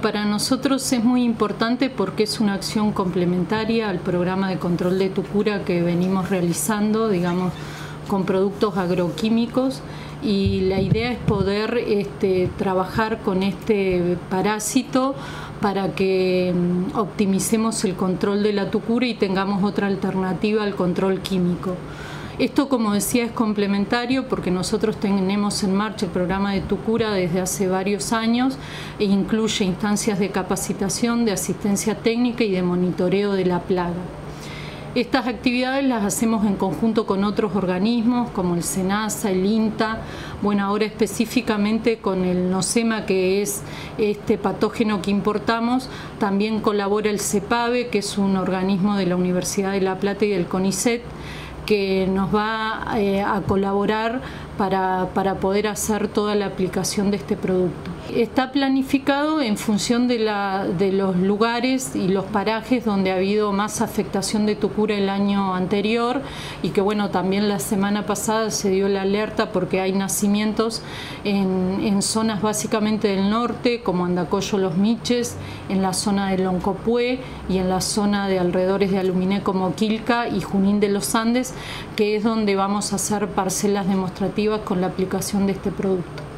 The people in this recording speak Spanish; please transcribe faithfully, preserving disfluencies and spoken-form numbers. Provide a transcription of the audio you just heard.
Para nosotros es muy importante porque es una acción complementaria al programa de control de tucura que venimos realizando, digamos, con productos agroquímicos, y la idea es poder este, trabajar con este parásito para que um, optimicemos el control de la tucura y tengamos otra alternativa al control químico. Esto, como decía, es complementario porque nosotros tenemos en marcha el programa de tucura desde hace varios años e incluye instancias de capacitación, de asistencia técnica y de monitoreo de la plaga. Estas actividades las hacemos en conjunto con otros organismos como el SENASA, el INTA, bueno, ahora específicamente con el NOSEMA, que es este patógeno que importamos. También colabora el CEPAVE, que es un organismo de la Universidad de La Plata y del CONICET, que nos va eh, a colaborar para, para poder hacer toda la aplicación de este producto. Está planificado en función de, la, de los lugares y los parajes donde ha habido más afectación de tucura el año anterior, y que bueno, también la semana pasada se dio la alerta porque hay nacimientos en, en zonas básicamente del norte, como Andacollo Los Miches, en la zona de Loncopué y en la zona de alrededores de Aluminé como Quilca y Junín de los Andes, que es donde vamos a hacer parcelas demostrativas con la aplicación de este producto.